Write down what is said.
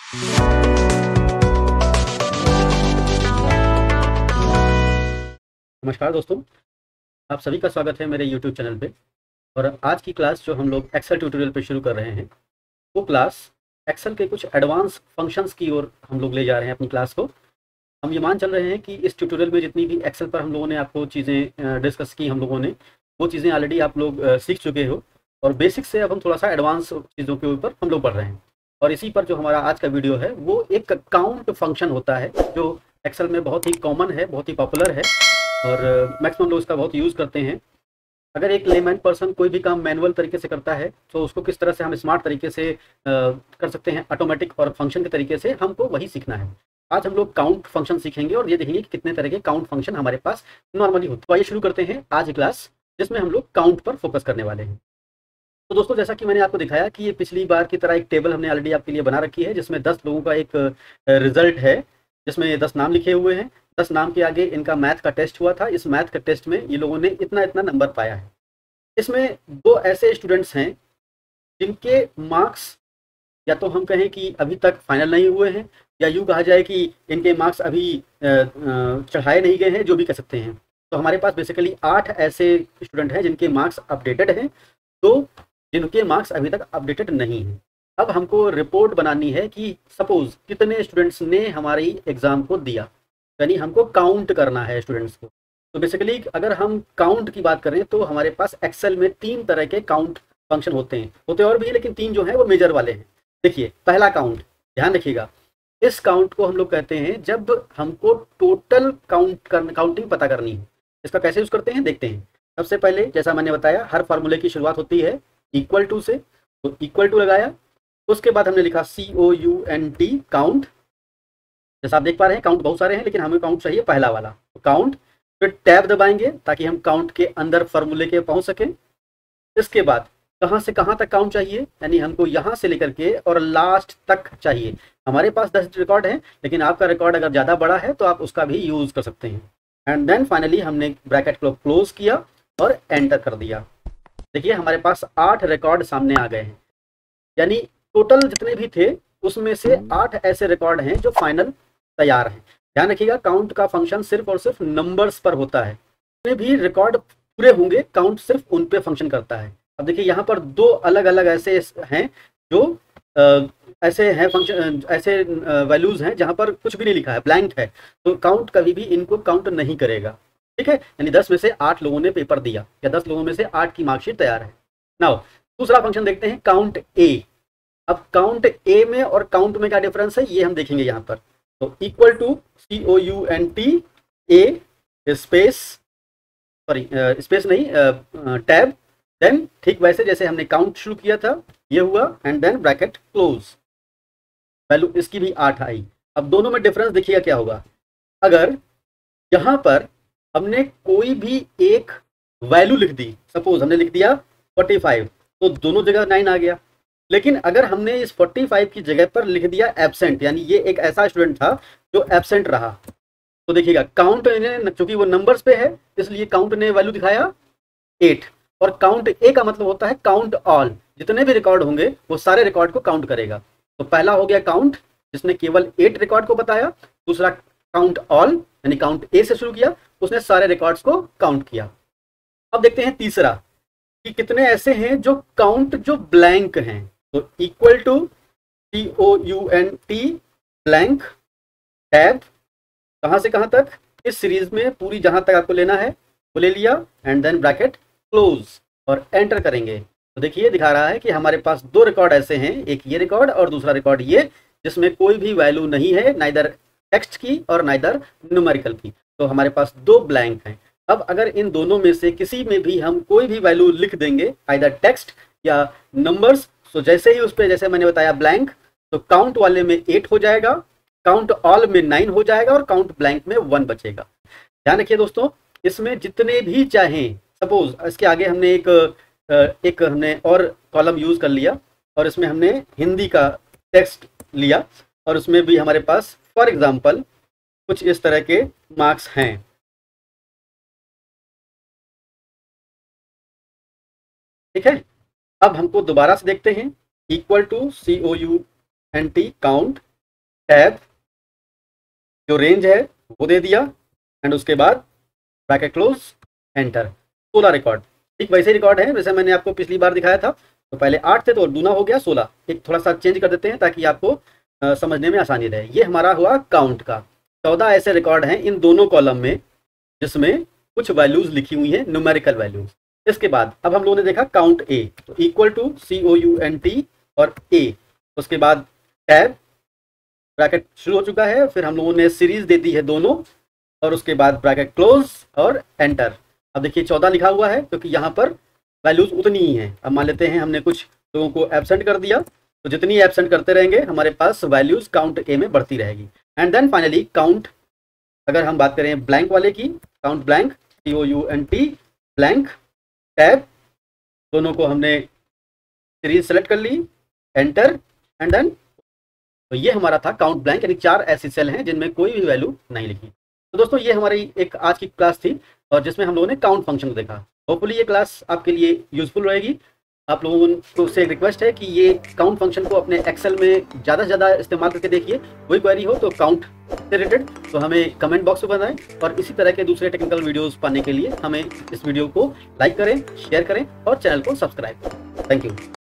नमस्कार दोस्तों, आप सभी का स्वागत है मेरे YouTube चैनल पे। और आज की क्लास जो हम लोग एक्सेल ट्यूटोरियल पे शुरू कर रहे हैं, वो क्लास एक्सेल के कुछ एडवांस फंक्शंस की ओर हम लोग ले जा रहे हैं अपनी क्लास को। हम ये मान चल रहे हैं कि इस ट्यूटोरियल में जितनी भी एक्सेल पर हम लोगों ने आपको चीज़ें डिस्कस की हम लोगों ने, वो चीज़ें ऑलरेडी आप लोग सीख चुके हो। और बेसिक से अब हम थोड़ा सा एडवांस चीज़ों के ऊपर हम लोग बढ़ रहे हैं। और इसी पर जो हमारा आज का वीडियो है वो एक काउंट फंक्शन होता है, जो एक्सेल में बहुत ही कॉमन है, बहुत ही पॉपुलर है और मैक्सिमम लोग इसका बहुत यूज़ करते हैं। अगर एक लेमैन पर्सन कोई भी काम मैनुअल तरीके से करता है तो उसको किस तरह से हम स्मार्ट तरीके से कर सकते हैं, ऑटोमेटिक और फंक्शन के तरीके से, हमको वही सीखना है। आज हम लोग काउंट फंक्शन सीखेंगे और ये देखेंगे कि कितने तरह के काउंट फंक्शन हमारे पास नॉर्मली होते हैं। तो आइए शुरू करते हैं आज की क्लास, जिसमें हम लोग काउंट पर फोकस करने वाले हैं। तो दोस्तों, जैसा कि मैंने आपको दिखाया कि ये पिछली बार की तरह एक टेबल हमने ऑलरेडी आपके लिए बना रखी है, जिसमें 10 लोगों का एक रिजल्ट है, जिसमें 10 नाम लिखे हुए हैं। 10 नाम के आगे इनका मैथ का टेस्ट हुआ था। इस मैथ का टेस्ट में ये लोगों ने इतना इतना नंबर पाया है। इसमें दो ऐसे स्टूडेंट्स हैं जिनके मार्क्स, या तो हम कहें कि अभी तक फाइनल नहीं हुए हैं, या यूँ कहा जाए कि इनके मार्क्स अभी चढ़ाए नहीं गए हैं, जो भी कह सकते हैं। तो हमारे पास बेसिकली 8 ऐसे स्टूडेंट हैं जिनके मार्क्स अपडेटेड हैं, तो जिनके मार्क्स अभी तक अपडेटेड नहीं हैं। अब हमको रिपोर्ट बनानी है कि सपोज कितने स्टूडेंट्स ने हमारी एग्ज़ाम को दिया, यानी हमको काउंट करना है स्टूडेंट्स को। तो बेसिकली अगर हम काउंट की बात करें तो हमारे पास एक्सेल में 3 तरह के काउंट फंक्शन होते हैं, होते और भी हैं, लेकिन 3 जो हैं वो मेजर वाले हैं। देखिए, पहला काउंट, ध्यान रखिएगा, इस काउंट को हम लोग कहते हैं जब हमको टोटल काउंटिंग पता करनी है। इसका कैसे यूज़ करते हैं देखते हैं। सबसे पहले जैसा मैंने बताया, हर फार्मूले की शुरुआत होती है इक्वल टू से, तो इक्वल टू लगाया, उसके बाद हमने लिखा COUNT, काउंट। जैसा आप देख पा रहे हैं काउंट बहुत सारे हैं, लेकिन हमें काउंट चाहिए पहला वाला, तो काउंट। फिर टैब दबाएंगे ताकि हम काउंट के अंदर फार्मूले के पहुंच सकें। इसके बाद कहाँ से कहाँ तक काउंट चाहिए, यानी हमको यहाँ से लेकर के और लास्ट तक चाहिए। हमारे पास 10 रिकॉर्ड हैं, लेकिन आपका रिकॉर्ड अगर ज़्यादा बड़ा है तो आप उसका भी यूज़ कर सकते हैं। एंड देन फाइनली हमने ब्रैकेट को क्लोज किया और एंटर कर दिया। देखिए, हमारे पास 8 रिकॉर्ड सामने आ गए हैं, यानी टोटल जितने भी थे उसमें से 8 ऐसे रिकॉर्ड हैं जो फाइनल तैयार हैं। ध्यान रखिएगा, काउंट का फंक्शन सिर्फ और सिर्फ नंबर्स पर होता है। जितने भी रिकॉर्ड पूरे होंगे, काउंट सिर्फ उन पे फंक्शन करता है। अब देखिए, यहाँ पर 2 अलग अलग ऐसे हैं जो ऐसे हैं फंक्शन, ऐसे वैल्यूज हैं जहाँ पर कुछ भी नहीं लिखा है, ब्लैंक है, तो काउंट कभी भी इनको काउंट नहीं करेगा। ठीक है, यानी 10 में से 8 लोगों ने पेपर दिया, या 10 लोगों में से 8 की मार्कशीट तैयार है। नाउ दूसरा फंक्शन देखते हैं, काउंट ए। अब काउंट ए में और काउंट में क्या डिफरेंस है ये हम देखेंगे यहाँ पर। तो equal to COUNT A space, sorry space नहीं, टैब, देन ठीक वैसे जैसे हमने काउंट शुरू किया था ये हुआ, and then bracket close. Value इसकी भी 8 आई। अब दोनों में डिफरेंस देखिएगा क्या होगा। अगर यहाँ पर हमने कोई भी एक वैल्यू लिख दी, सपोज हमने लिख दिया 45, तो दोनों जगह 9 आ गया। लेकिन अगर हमने इस 45 की जगह पर लिख दिया एब्सेंट, यानी ये एक ऐसा स्टूडेंट था जो एब्सेंट रहा, तो देखिएगा काउंट ने, चूंकि वो नंबर्स पे है इसलिए काउंट ने वैल्यू दिखाया 8। और काउंट ए का मतलब होता है काउंट ऑल, जितने भी रिकॉर्ड होंगे वो सारे रिकॉर्ड को काउंट करेगा। तो पहला हो गया काउंट, जिसने केवल 8 रिकॉर्ड को बताया। दूसरा काउंट ऑल, यानी काउंट ए से शुरू किया, उसने सारे रिकॉर्ड्स को काउंट किया। अब देखते हैं तीसरा कि कितने ऐसे हैं जो काउंट जो ब्लैंक हैं। तो equal to COUNT blank, tab, कहाँ से कहाँ तक, इस सीरीज में पूरी जहां तक आपको लेना है वो ले लिया, एंड देन ब्रैकेट क्लोज और एंटर करेंगे। तो देखिए दिखा रहा है कि हमारे पास 2 रिकॉर्ड ऐसे हैं, एक ये रिकॉर्ड और दूसरा रिकॉर्ड ये, जिसमें कोई भी वैल्यू नहीं है, नाइदर टेक्स्ट की और नाइदर न्यूमेरिकल की। तो हमारे पास 2 ब्लैंक हैं। अब अगर इन दोनों में से किसी में भी हम कोई भी वैल्यू लिख देंगे, आइदर टेक्स्ट या नंबर्स, तो जैसे ही उस पर, जैसे मैंने बताया ब्लैंक, तो काउंट वाले में 8 हो जाएगा, काउंट ऑल में 9 हो जाएगा और काउंट ब्लैंक में 1 बचेगा। ध्यान रखिए दोस्तों, इसमें जितने भी चाहें, सपोज इसके आगे हमने एक हमने और कॉलम यूज कर लिया और इसमें हमने हिंदी का टेक्स्ट लिया, और उसमें भी हमारे पास फॉर एग्जाम्पल कुछ इस तरह के मार्क्स हैं। ठीक है, अब हमको दोबारा से देखते हैं, equal to COUNT count, tab, जो रेंज है वो दे दिया, एंड उसके बाद ब्रैकेट क्लोज, एंटर। 16 रिकॉर्ड, ठीक वैसे रिकॉर्ड है जैसे मैंने आपको पिछली बार दिखाया था। तो पहले 8 थे तो दूना हो गया 16। एक थोड़ा सा चेंज कर देते हैं ताकि आपको समझने में आसानी रहे। ये हमारा हुआ काउंट का। 14 ऐसे रिकॉर्ड हैं इन दोनों कॉलम में जिसमें कुछ वैल्यूज लिखी हुई हैं, न्यूमेरिकल वैल्यूज। इसके बाद अब हम लोगों ने देखा काउंट ए, तो इक्वल टू COUNT और ए, उसके बाद टैब, ब्रैकेट शुरू हो चुका है, फिर हम लोगों ने सीरीज दे दी है दोनों, और उसके बाद ब्रैकेट क्लोज और एंटर। अब देखिए 14 लिखा हुआ है क्योंकि यहाँ पर वैल्यूज उतनी ही हैं। अब मान लेते हैं हमने कुछ लोगों को एब्सेंट कर दिया, तो जितनी एब्सेंट करते रहेंगे हमारे पास वैल्यूज काउंट ए में बढ़ती रहेगी। एंड देन फाइनली काउंट, अगर हम बात करें ब्लैंक वाले की, count blank, COUNT blank, tab, दोनों को हमने सीरीज सेलेक्ट कर ली, एंटर, एंड देन, तो ये हमारा था काउंट ब्लैंक, यानी 4 ऐसी सेल हैं जिनमें कोई भी वैल्यू नहीं लिखी। तो दोस्तों ये हमारी एक आज की क्लास थी और जिसमें हम लोगों ने काउंट फंक्शन को देखा। होपफुली ये क्लास आपके लिए यूजफुल रहेगी। आप लोगों को से एक रिक्वेस्ट है कि ये काउंट फंक्शन को अपने एक्सेल में ज़्यादा से ज़्यादा इस्तेमाल करके देखिए। कोई क्वेरी हो तो काउंट से रिलेटेड तो हमें कमेंट बॉक्स में बताएं, और इसी तरह के दूसरे टेक्निकल वीडियोस पाने के लिए हमें इस वीडियो को लाइक करें, शेयर करें और चैनल को सब्सक्राइब करें। Thank you.